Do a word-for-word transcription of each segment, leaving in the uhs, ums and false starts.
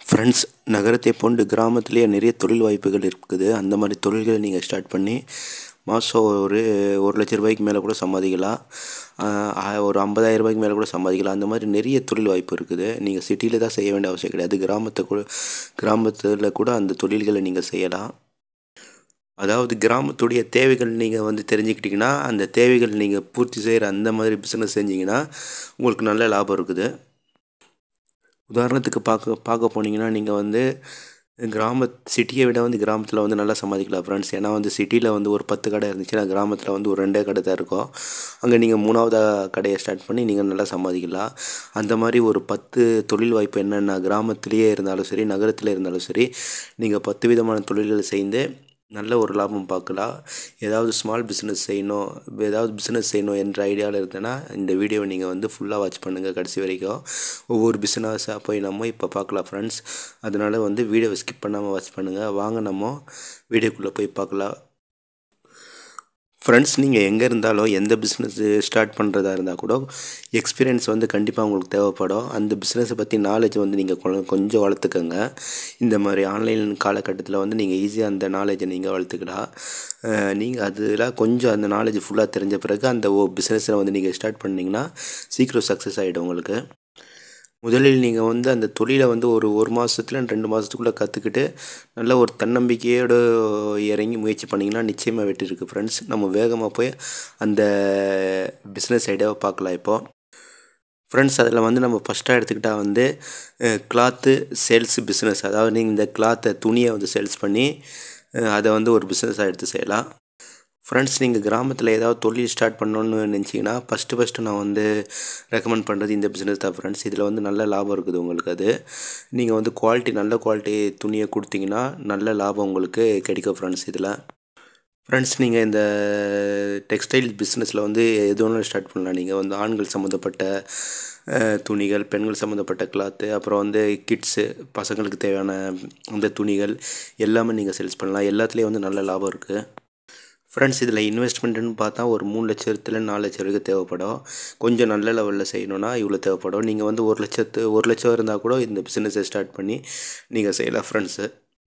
Friends, நகரத்தை போன்று கிராமத்திலேயே நிறைய தொழில் வாய்ப்புகள் இருக்குது. அந்த மாதிரி தொழில்களை நீங்கள் ஸ்டார்ட் பண்ணி மாதம் ஒரு ஒரு லட்ச ரூபாய்க்கு மேலே கூட சம்பாதிக்கலாம். ஆஹ் ஒரு ஐம்பதாயிரம் ரூபாய்க்கு மேலே கூட சம்பாதிக்கலாம். அந்த மாதிரி நிறைய தொழில் வாய்ப்பு இருக்குது. நீங்கள் சிட்டியில் தான் செய்ய வேண்டிய அவசியம் கிடையாது. கிராமத்தை கூட கிராமத்தில் கூட அந்த தொழில்களை நீங்கள் செய்யலாம். அதாவது கிராமத்துடைய தேவைகள் நீங்கள் வந்து தெரிஞ்சுக்கிட்டிங்கன்னா, அந்த தேவைகள் நீங்கள் பூர்த்தி செய்கிற அந்த மாதிரி பிஸ்னஸ் செஞ்சிங்கன்னா உங்களுக்கு நல்ல லாபம் இருக்குது. உதாரணத்துக்கு பார்க்க பார்க்க போனீங்கன்னா, நீங்கள் வந்து கிராம சிட்டியை விட வந்து கிராமத்தில் வந்து நல்லா சம்பாதிக்கலாம் ஃப்ரெண்ட்ஸ். ஏன்னா வந்து சிட்டியில் வந்து ஒரு பத்து கடை இருந்துச்சுன்னா, கிராமத்தில் வந்து ஒரு ரெண்டே கடை தான் இருக்கும். அங்கே நீங்கள் மூணாவது கடையை ஸ்டார்ட் பண்ணி நீங்கள் நல்லா சம்பாதிக்கலாம். அந்த மாதிரி ஒரு பத்து தொழில் வாய்ப்பு என்னென்னா, கிராமத்திலேயே இருந்தாலும் சரி, நகரத்தில் இருந்தாலும் சரி, நீங்கள் பத்து விதமான தொழில்களை செய்து நல்ல ஒரு லாபம் பார்க்கலாம். ஏதாவது ஸ்மால் பிஸ்னஸ் செய்யணும், ஏதாவது பிஸ்னஸ் செய்யணும் என்ற ஐடியாவில் இருந்தேன்னா இந்த வீடியோவை நீங்கள் வந்து ஃபுல்லாக வாட்ச் பண்ணுங்கள் கடைசி வரைக்கும். ஒவ்வொரு பிஸ்னஸாக போய் நம்ம இப்போ பார்க்கலாம் ஃப்ரெண்ட்ஸ். அதனால் வந்து வீடியோவை ஸ்கிப் பண்ணாமல் வாட்ச் பண்ணுங்கள். வாங்க நம்ம வீடியோக்குள்ளே போய் பார்க்கலாம். ஃப்ரெண்ட்ஸ், நீங்கள் எங்கே இருந்தாலும் எந்த பிஸ்னஸ் ஸ்டார்ட் பண்ணுறதா இருந்தால் கூட எக்ஸ்பீரியன்ஸ் வந்து கண்டிப்பாக உங்களுக்கு தேவைப்படும். அந்த பிஸ்னஸை பற்றி நாலேஜ் வந்து நீங்கள் கொஞ்சம் வளர்த்துக்கோங்க. இந்த மாதிரி ஆன்லைன் காலகட்டத்தில் வந்து நீங்கள் ஈஸியாக அந்த நாலேஜை நீங்கள் வளர்த்துக்கலாம். நீங்கள் அதில் கொஞ்சம் அந்த நாலேஜ் ஃபுல்லாக தெரிஞ்ச பிறகு அந்த ஓ பிஸ்னஸை வந்து நீங்கள் ஸ்டார்ட் பண்ணிங்கன்னா சீக்கிரம் சக்ஸஸ் ஆகிடும் உங்களுக்கு. முதலில் நீங்கள் வந்து அந்த தொழிலை வந்து ஒரு ஒரு மாதத்துல ரெண்டு மாதத்துக்குள்ளே கற்றுக்கிட்டு நல்ல ஒரு தன்னம்பிக்கையோடு இறங்கி முயற்சி பண்ணிங்கன்னா நிச்சயமாக வெற்றி இருக்குது ஃப்ரெண்ட்ஸ். நம்ம வேகமாக போய் அந்த பிஸ்னஸ் ஐடியாவை பார்க்கலாம் இப்போது. ஃப்ரெண்ட்ஸ், அதில் வந்து நம்ம ஃபஸ்ட்டாக எடுத்துக்கிட்டால் வந்து கிளாத்து சேல்ஸ் பிஸ்னஸ். அதாவது நீங்கள் இந்த கிளாத்தை துணியை வந்து சேல்ஸ் பண்ணி அதை வந்து ஒரு பிஸ்னஸாக எடுத்து செய்யலாம். ஃப்ரெண்ட்ஸ், நீங்கள் கிராமத்தில் ஏதாவது தொழில் ஸ்டார்ட் பண்ணணுன்னு நினச்சிங்கன்னா ஃபஸ்ட்டு ஃபஸ்ட்டு நான் வந்து ரெக்கமெண்ட் பண்ணுறது இந்த பிஸ்னஸ் தான் ஃப்ரெண்ட்ஸ். இதில் வந்து நல்ல லாபம் இருக்குது உங்களுக்கு. அது நீங்கள் வந்து குவாலிட்டி நல்ல குவாலிட்டி துணியை கொடுத்தீங்கன்னா நல்ல லாபம் உங்களுக்கு கிடைக்கும் ஃப்ரெண்ட்ஸ். இதில் ஃப்ரெண்ட்ஸ், நீங்கள் இந்த டெக்ஸ்டைல் பிஸ்னஸில் வந்து எது ஒன்றும் ஸ்டார்ட் பண்ணலாம். நீங்கள் வந்து ஆண்கள் சம்மந்தப்பட்ட துணிகள், பெண்கள் சம்மந்தப்பட்ட கிளாத்து, அப்புறம் வந்து கிட்ஸு பசங்களுக்கு தேவையான அந்த துணிகள் எல்லாமே நீங்கள் சேல்ஸ் பண்ணலாம். எல்லாத்துலேயும் வந்து நல்ல லாபம் இருக்குது ஃப்ரெண்ட்ஸ். இதில் இன்வெஸ்ட்மெண்ட்டுன்னு பார்த்தா ஒரு மூணு லட்சத்தில் நாலு லட்சம் வரைக்கும் தேவைப்படும். கொஞ்சம் நல்ல லெவலில் செய்யணுன்னா இவ்வளோ தேவைப்படும். நீங்கள் வந்து ஒரு லட்சத்து ஒரு லட்சம் இருந்தால் கூட இந்த பிஸ்னஸை ஸ்டார்ட் பண்ணி நீங்கள் செய்யலாம் ஃப்ரெண்ட்ஸு.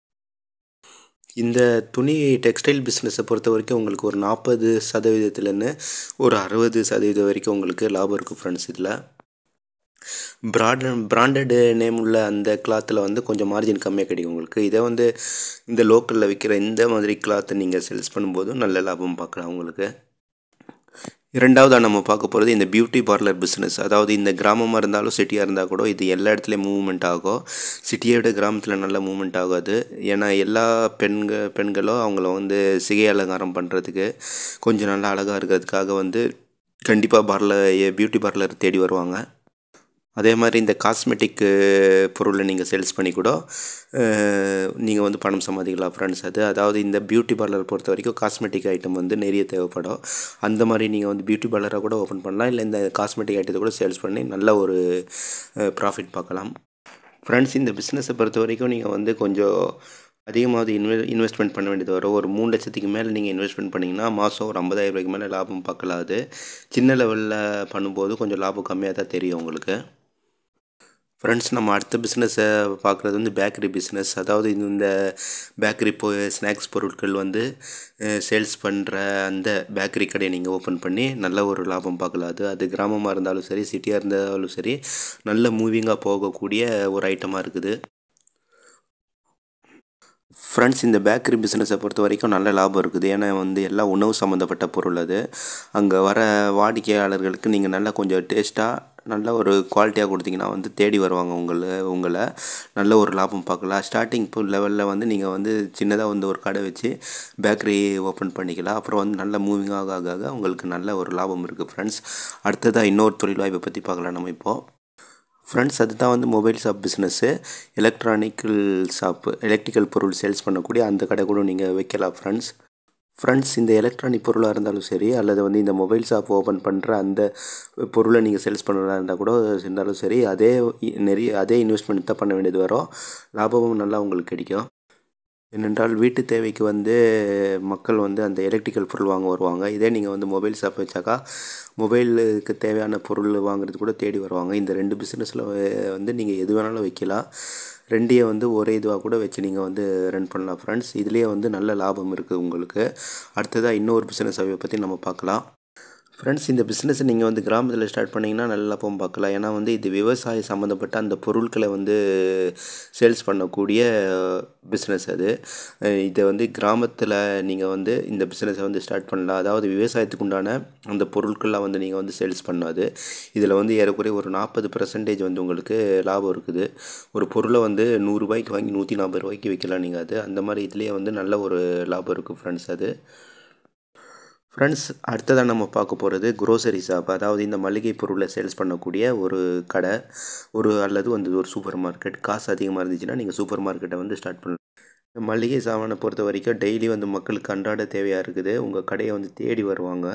இந்த துணி டெக்ஸ்டைல் பிஸ்னஸை பொறுத்த வரைக்கும் உங்களுக்கு ஒரு நாற்பது சதவீதத்துலேருந்து ஒரு அறுபது சதவீதம் வரைக்கும் உங்களுக்கு லாபம் இருக்குது ஃப்ரெண்ட்ஸ். இதில் பிராண்ட் பிராண்டட் நேம் உள்ள அந்த கிளாத்தில் வந்து கொஞ்சம் மார்ஜின் கம்மியாக கிடைக்கும் உங்களுக்கு. இதை வந்து இந்த லோக்கலில் விற்கிற இந்த மாதிரி கிளாத்தை நீங்கள் சேல்ஸ் பண்ணும்போதும் நல்ல லாபம் பார்க்கலாம் உங்களுக்கு. இரண்டாவதாக நம்ம பார்க்க போகிறது இந்த பியூட்டி பார்லர் பிஸ்னஸ். அதாவது இந்த கிராமமாக இருந்தாலும் சிட்டியாக இருந்தால் கூட இது எல்லா இடத்துலையும் மூவ்மெண்ட் ஆகும். சிட்டியை விட கிராமத்தில் நல்ல மூவ்மெண்ட் ஆகாது. ஏன்னா எல்லா பெண்கள் பெண்களும் அவங்கள வந்து சிகை அலங்காரம் பண்ணுறதுக்கு கொஞ்சம் நல்லா அழகாக இருக்கிறதுக்காக வந்து கண்டிப்பாக பார்லர் பியூட்டி பார்லர் தேடி வருவாங்க. அதே மாதிரி இந்த காஸ்மெட்டிக்கு பொருளை நீங்கள் சேல்ஸ் பண்ணி கூட நீங்கள் வந்து பணம் சம்பாதிக்கலாம் ஃப்ரெண்ட்ஸ். அது அதாவது இந்த பியூட்டி பார்லர் பொறுத்த வரைக்கும் காஸ்மெட்டிக் ஐட்டம் வந்து நிறைய தேவைப்படும். அந்த மாதிரி நீங்கள் வந்து பியூட்டி பார்லராக கூட ஓப்பன் பண்ணலாம். இல்லை இந்த காஸ்மெட்டிக் ஐட்டத்தை கூட சேல்ஸ் பண்ணி நல்ல ஒரு ப்ராஃபிட் பார்க்கலாம் ஃப்ரெண்ட்ஸ். இந்த பிஸ்னஸை பொறுத்த வரைக்கும் நீங்கள் வந்து கொஞ்சம் அதிகமாக இன்வெ இன்வெஸ்ட்மெண்ட் பண்ண வேண்டியது வரும். ஒரு மூணு லட்சத்துக்கு மேலே நீங்கள் இன்வெஸ்ட்மெண்ட் பண்ணிங்கன்னா மாதம் ஒரு ஐம்பதாயிரம் ரூபாய்க்கு மேலே லாபம் பார்க்கலாம். அது சின்ன லெவலில் பண்ணும்போது கொஞ்சம் லாபம் கம்மியாக தான் தெரியும் உங்களுக்கு. ஃப்ரெண்ட்ஸ், நம்ம அடுத்த பிஸ்னஸை பார்க்குறது வந்து பேக்கரி பிஸ்னஸ். அதாவது இந்த பேக்கரி போ ஸ்நாக்ஸ் பொருட்கள் வந்து சேல்ஸ் பண்ணுற அந்த பேக்கரி கடையை நீங்கள் ஓப்பன் பண்ணி நல்ல ஒரு லாபம் பார்க்கலாம். அது அது கிராமமாக இருந்தாலும் சரி, சிட்டியாக இருந்தாலும் சரி, நல்ல மூவிங்காக போகக்கூடிய ஒரு ஐட்டமாக இருக்குது ஃப்ரெண்ட்ஸ். இந்த பேக்கரி பிஸ்னஸை பொறுத்த வரைக்கும் நல்ல லாபம் இருக்குது. ஏன்னா வந்து எல்லாம் உணவு சம்மந்தப்பட்ட பொருள். அது அங்கே வர வாடிக்கையாளர்களுக்கு நீங்கள் நல்லா கொஞ்சம் டேஸ்ட்டாக நல்ல ஒரு குவாலிட்டியாக கொடுத்தீங்கன்னா வந்து தேடி வருவாங்க உங்களை உங்களை நல்ல ஒரு லாபம் பார்க்கலாம். ஸ்டார்டிங் இப்போ லெவலில் வந்து நீங்கள் வந்து சின்னதாக வந்து ஒரு கடை வச்சு பேக்கரி ஓப்பன் பண்ணிக்கலாம். அப்புறம் வந்து நல்ல மூவிங்காக ஆக ஆக உங்களுக்கு நல்ல ஒரு லாபம் இருக்குது ஃப்ரெண்ட்ஸ். அடுத்ததாக இன்னொரு தொழில் வாய்ப்பை பற்றி பார்க்கலாம் நம்ம இப்போது ஃப்ரெண்ட்ஸ். அதுதான் வந்து mobile shop business. Electronical shop, electrical பொருள் சேல்ஸ் பண்ணக்கூடிய அந்த கடை கூட நீங்கள் வைக்கலாம் ஃப்ரெண்ட்ஸ். ஃப்ரெண்ட்ஸ், இந்த எலக்ட்ரானிக் பொருளாக இருந்தாலும் சரி, அல்லது வந்து இந்த மொபைல் ஷாப் ஓப்பன் பண்ணுற அந்த பொருளை நீங்கள் சேல்ஸ் பண்ணுறதா இருந்தால் கூட இருந்தாலும் சரி, அதே நிறைய அதே இன்வெஸ்ட்மெண்ட் தான் பண்ண வேண்டியது வரும். லாபமும் நல்லா உங்களுக்கு கிடைக்கும். ஏனென்றால் வீட்டு தேவைக்கு வந்து மக்கள் வந்து அந்த எலக்ட்ரிக்கல் பொருள் வாங்க வருவாங்க. இதே நீங்கள் வந்து மொபைல் ஷாப் வச்சாக்கா மொபைலுக்கு தேவையான பொருள் வாங்குறது கூட தேடி வருவாங்க. இந்த ரெண்டு பிஸ்னஸில் வந்து நீங்கள் எது வேணாலும் வைக்கலாம். ரெண்டையே வந்து ஒரே இதுவாக கூட வச்சு நீங்கள் வந்து ரன் பண்ணலாம் ஃப்ரெண்ட்ஸ். இதுலேயே வந்து நல்ல லாபம் இருக்குது உங்களுக்கு. அடுத்ததாக இன்னொரு பிஸ்னஸ் வாய்ப்பை பற்றி நம்ம பார்க்கலாம் ஃப்ரெண்ட்ஸ். இந்த பிஸ்னஸை நீங்கள் வந்து கிராமத்தில் ஸ்டார்ட் பண்ணிங்கன்னா நல்ல லாபம் பார்க்கலாம். ஏன்னா வந்து இது விவசாயம் சம்மந்தப்பட்ட அந்த பொருட்களை வந்து சேல்ஸ் பண்ணக்கூடிய பிஸ்னஸ் அது. இதை வந்து கிராமத்தில் நீங்கள் வந்து இந்த பிஸ்னஸை வந்து ஸ்டார்ட் பண்ணலாம். அதாவது விவசாயத்துக்கு உண்டான அந்த பொருட்கள்லாம் வந்து நீங்கள் வந்து சேல்ஸ் பண்ணாது. இதில் வந்து ஏறக்குறைய ஒரு நாற்பது பர்சன்டேஜ் வந்து உங்களுக்கு லாபம் இருக்குது. ஒரு பொருளை வந்து நூறுரூபாய்க்கு வாங்கி நூற்றி நாற்பது ரூபாய்க்கு விற்கலாம் நீங்கள். அது அந்த மாதிரி இதுலேயே வந்து நல்ல ஒரு லாபம் இருக்குது ஃப்ரெண்ட்ஸ் அது. ஃப்ரெண்ட்ஸ், அடுத்ததாக நம்ம பார்க்க போகிறது குரோசரி ஷாப். அதாவது இந்த மளிகை பொருளை சேல்ஸ் பண்ணக்கூடிய ஒரு கடை, ஒரு அல்லது வந்து ஒரு சூப்பர் மார்க்கெட். காசு அதிகமாக இருந்துச்சுன்னா நீங்கள் சூப்பர் மார்க்கெட்டை வந்து ஸ்டார்ட் பண்ணலாம். மளிகை சாமானை பொறுத்த வரைக்கும் டெய்லி வந்து மக்களுக்கு அன்றாட தேவையாக இருக்குது. உங்கள் கடையை வந்து தேடி வருவாங்க.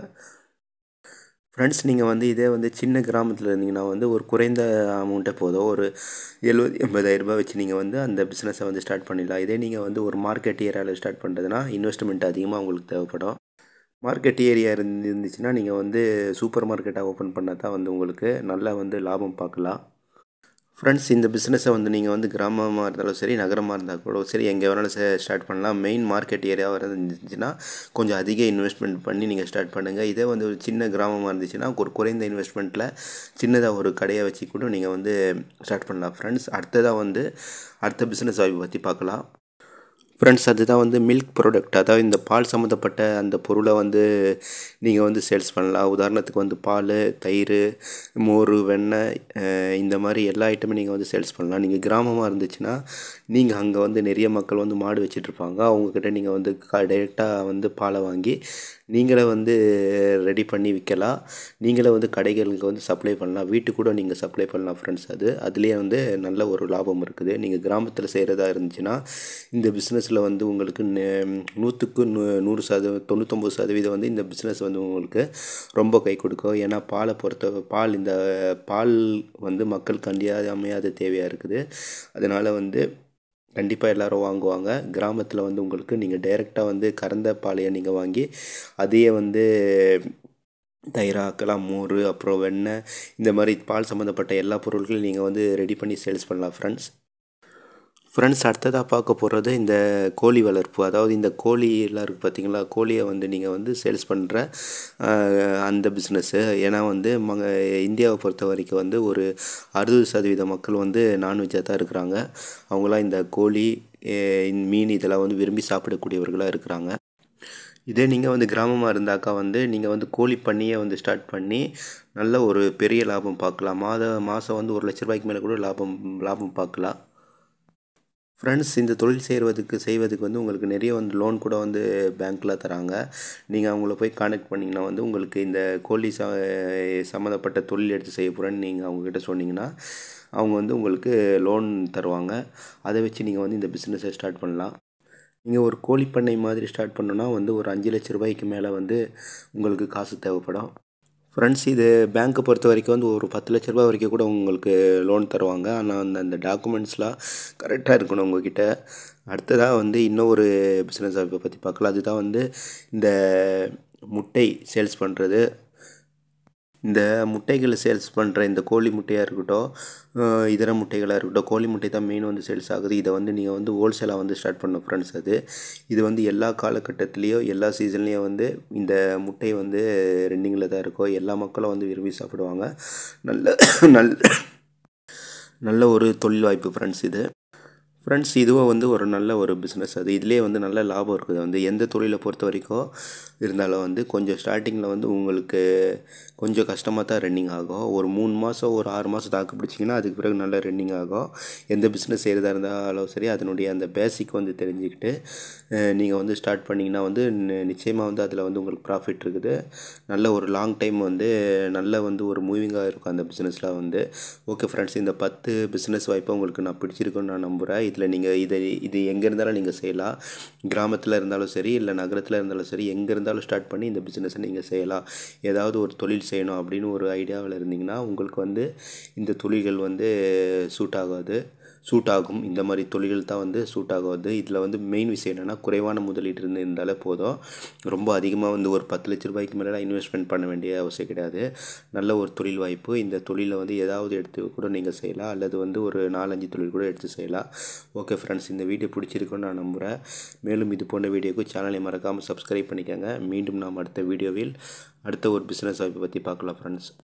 ஃப்ரெண்ட்ஸ், நீங்கள் வந்து இதே வந்து சின்ன கிராமத்தில் இருந்தீங்கன்னா வந்து ஒரு குறைந்த அமௌண்ட்டே போதும். ஒரு எழுபது எண்பதாயிரம் ரூபாய் வச்சு நீங்கள் வந்து அந்த பிஸ்னஸை வந்து ஸ்டார்ட் பண்ணிடலாம். இதே நீங்கள் வந்து ஒரு மார்க்கெட் ஏரியாவில் ஸ்டார்ட் பண்ணுறதுனா இன்வெஸ்ட்மெண்ட் அதிகமாக உங்களுக்கு தேவைப்படும். மார்க்கெட் ஏரியா இருந்து இருந்துச்சுன்னா நீங்கள் வந்து சூப்பர் மார்க்கெட்டாக ஓப்பன் பண்ணால் தான் வந்து உங்களுக்கு நல்லா வந்து லாபம் பார்க்கலாம். ஃப்ரெண்ட்ஸ், இந்த பிஸ்னஸை வந்து நீங்கள் வந்து கிராமமாக இருந்தாலும் சரி, நகரமாக இருந்தால் கூட சரி, எங்கே வேணாலும் ஸ்டார்ட் பண்ணலாம். மெயின் மார்க்கெட் ஏரியாவாக இருந்துச்சுன்னா கொஞ்சம் அதிக இன்வெஸ்ட்மெண்ட் பண்ணி நீங்கள் ஸ்டார்ட் பண்ணுங்கள். இதே வந்து ஒரு சின்ன கிராமமாக இருந்துச்சுன்னா ஒரு குறைந்த இன்வெஸ்ட்மெண்ட்டில் சின்னதாக ஒரு கடையை வச்சு கூட நீங்கள் வந்து ஸ்டார்ட் பண்ணலாம். ஃப்ரெண்ட்ஸ், அடுத்ததாக வந்து அடுத்த பிஸ்னஸ் வாய்ப்பை பற்றி பார்க்கலாம். ஃப்ரெண்ட்ஸ், அதுதான் வந்து மில்க் ப்ராடக்ட். அதாவது இந்த பால் சம்மந்தப்பட்ட அந்த பொருளை வந்து நீங்கள் வந்து சேல்ஸ் பண்ணலாம். உதாரணத்துக்கு வந்து பால், தயிர், மோர், வெண்ணெய், இந்த மாதிரி எல்லா ஐட்டமும் நீங்கள் வந்து சேல்ஸ் பண்ணலாம். நீங்கள் கிராமமாக இருந்துச்சுன்னா நீங்கள் அங்கே வந்து நிறைய மக்கள் வந்து மாடு வச்சிட்ருப்பாங்க. அவங்கக்கிட்ட நீங்கள் வந்து க டைரெக்டாக வந்து பாலை வாங்கி நீங்களே வந்து ரெடி பண்ணி விற்கலாம். நீங்களே வந்து கடைகளுக்கு வந்து சப்ளை பண்ணலாம். வீட்டுக்கு கூட நீங்கள் சப்ளை பண்ணலாம் ஃப்ரெண்ட்ஸ். அது அதுலேயே வந்து நல்ல ஒரு லாபம் இருக்குது. நீங்கள் கிராமத்தில் செய்கிறதா இருந்துச்சுன்னா இந்த பிஸ்னஸில் வந்து உங்களுக்கு நூற்றுக்கு நூ நூறு சதவீதம் தொண்ணூத்தொம்பது சதவீதம் வந்து இந்த பிஸ்னஸ் வந்து உங்களுக்கு ரொம்ப கை கொடுக்கும். ஏன்னா பாலை பொறுத்த பால் இந்த பால் வந்து மக்களுக்கு அண்டியாமையாத தேவையாக இருக்குது. அதனால் வந்து கண்டிப்பாக எல்லோரும் வாங்குவாங்க. கிராமத்தில் வந்து உங்களுக்கு நீங்கள் டைரெக்டாக வந்து கறந்த பாலையை நீங்கள் வாங்கி அதையே வந்து தயிராக்கலாம், மோர், அப்புறம் வெண்ணெய், இந்த மாதிரி பால் சம்மந்தப்பட்ட எல்லா பொருட்களையும் நீங்கள் வந்து ரெடி பண்ணி சேல்ஸ் பண்ணலாம் ஃப்ரெண்ட்ஸ். ஃப்ரெண்ட்ஸ், அடுத்ததாக பார்க்க போகிறது இந்த கோழி வளர்ப்பு. அதாவது இந்த கோழி எல்லாம் இருக்குது பார்த்தீங்களா, கோழியை வந்து நீங்கள் வந்து சேல்ஸ் பண்ணுற அந்த பிஸ்னஸ்ஸு. ஏன்னா வந்து ம இந்தியாவை பொறுத்த வரைக்கும் வந்து ஒரு அறுபது சதவீத மக்கள் வந்து நான்வெஜ்ஜாக தான் இருக்கிறாங்க. அவங்களாம் இந்த கோழி, மீன் இதெல்லாம் வந்து விரும்பி சாப்பிடக்கூடியவர்களாக இருக்கிறாங்க. இதே நீங்கள் வந்து கிராமமாக இருந்தாக்கா வந்து நீங்கள் வந்து கோழி பண்ணையை வந்து ஸ்டார்ட் பண்ணி நல்ல ஒரு பெரிய லாபம் பார்க்கலாம். மாத மாதம் வந்து ஒரு லட்ச ரூபாய்க்கு மேலே கூட லாபம் லாபம் பார்க்கலாம். ஃப்ரெண்ட்ஸ், இந்த தொழில் செய்வதுக்கு செய்வதுக்கு வந்து உங்களுக்கு நிறைய வந்து லோன் கூட வந்து பேங்க்கில் தராங்க. நீங்கள் அவங்கள போய் கான்டெக்ட் பண்ணிங்கன்னா வந்து உங்களுக்கு இந்த கோழி ச சம்மந்தப்பட்ட தொழில் எடுத்து செய்ய போகிறேன்னு நீங்கள் அவங்கக்கிட்ட சொன்னீங்கன்னா அவங்க வந்து உங்களுக்கு லோன் தருவாங்க. அதை வச்சு நீங்கள் வந்து இந்த பிஸ்னஸை ஸ்டார்ட் பண்ணலாம். நீங்கள் ஒரு கோழி பண்ணை மாதிரி ஸ்டார்ட் பண்ணணுன்னா வந்து ஒரு அஞ்சு லட்ச ரூபாய்க்கு மேலே வந்து உங்களுக்கு காசு தேவைப்படும். ஃப்ரெண்ட்ஸ், இது பேங்க்கை பொறுத்த வரைக்கும் வந்து ஒரு பத்து லட்ச ரூபா வரைக்கும் கூட உங்களுக்கு லோன் தருவாங்க. ஆனால் அந்த அந்த டாக்குமெண்ட்ஸ்லாம் கரெக்டாக இருக்கணும் உங்கள்கிட்ட. அடுத்ததாக வந்து இன்னொரு பிஸ்னஸ் வாய்ப்பை பற்றி பார்க்கலாம். அதுதான் வந்து இந்த முட்டை சேல்ஸ் பண்ணுறது. இந்த முட்டைகளை சேல்ஸ் பண்ணுற இந்த கோழி முட்டையாக இருக்கட்டும், இதர முட்டைகளாக இருக்கட்டும், கோழி முட்டை தான் மெயின் வந்து சேல்ஸ் ஆகுது. இதை வந்து நீங்கள் வந்து ஹோல்சேலாக வந்து ஸ்டார்ட் பண்ணணும் ஃப்ரெண்ட்ஸ். அது இது வந்து எல்லா காலகட்டத்துலேயும் எல்லா சீசன்லேயும் வந்து இந்த முட்டை வந்து ரெண்டிங்கில் தான் இருக்கும். எல்லா மக்களும் வந்து விரும்பி சாப்பிடுவாங்க. நல்ல நல்ல நல்ல ஒரு தொழில் வாய்ப்பு ஃப்ரெண்ட்ஸ் இது. ஃப்ரெண்ட்ஸ், இதுவும் வந்து ஒரு நல்ல ஒரு பிஸ்னஸ். அது இதுலேயே வந்து நல்ல லாபம் இருக்குது. வந்து எந்த தொழிலை பொறுத்த வரைக்கும் இருந்தாலும் வந்து கொஞ்சம் ஸ்டார்டிங்கில் வந்து உங்களுக்கு கொஞ்சம் கஷ்டமாக தான் ரன்னிங் ஆகும். ஒரு மூணு மாதம் ஒரு ஆறு மாதம் தாக்கு பிடிச்சிங்கன்னா அதுக்கு பிறகு நல்லா ரன்னிங் ஆகும். எந்த பிஸ்னஸ் செய்கிறதா இருந்தாலும் சரி, அதனுடைய அந்த பேசிக் வந்து தெரிஞ்சுக்கிட்டு நீங்கள் வந்து ஸ்டார்ட் பண்ணிங்கன்னா வந்து நிச்சயமாக வந்து அதில் வந்து உங்களுக்கு ப்ராஃபிட் இருக்குது. நல்ல ஒரு லாங் டைம் வந்து நல்ல வந்து ஒரு மூவிங்காக இருக்கும் அந்த பிஸ்னஸ்லாம் வந்து. ஓகே ஃப்ரெண்ட்ஸ், இந்த பத்து பிஸ்னஸ் வாய்ப்பை உங்களுக்கு நான் பிடிச்சிருக்குன்னு நான் நம்புகிறேன். இதில் நீங்கள் இதை இது எங்கே இருந்தாலும் நீங்கள் செய்யலாம். கிராமத்தில் இருந்தாலும் சரி, இல்லை நகரத்தில் இருந்தாலும் சரி, எங்கே இருந்தாலும் ஸ்டார்ட் பண்ணி இந்த பிஸ்னஸை நீங்கள் செய்யலாம். ஏதாவது ஒரு தொழில் செய்யணும் அப்படின்னு ஒரு ஐடியாவில் இருந்தீங்கன்னா உங்களுக்கு வந்து இந்த தொழில்கள் வந்து சூட் ஆகாது. சூட் ஆகும். இந்த மாதிரி தொழில்கள் தான் வந்து சூட் ஆகுவது. இதில் வந்து மெயின் விஷயம் என்னென்னா குறைவான முதலீடு இருந்து இருந்தாலே போதும். ரொம்ப அதிகமாக வந்து ஒரு பத்து லட்ச ரூபாய்க்கு மேலே இன்வெஸ்ட்மெண்ட் பண்ண வேண்டிய அவசியம் கிடையாது. நல்ல ஒரு தொழில் வாய்ப்பு. இந்த தொழிலை வந்து ஏதாவது எடுத்து கூட நீங்கள் செய்யலாம், அல்லது வந்து ஒரு நாலஞ்சு தொழில் கூட எடுத்து செய்யலாம். ஓகே ஃப்ரெண்ட்ஸ், இந்த வீடியோ பிடிச்சிருக்குன்னு நான் நம்புகிறேன். மேலும் இது போன்ற வீடியோக்கு சேனலை மறக்காமல் சப்ஸ்கிரைப் பண்ணிக்கோங்க. மீண்டும் நாம் அடுத்த வீடியோவில் அடுத்த ஒரு பிஸ்னஸ் வாய்ப்பை பற்றி பார்க்கலாம் ஃப்ரெண்ட்ஸ்.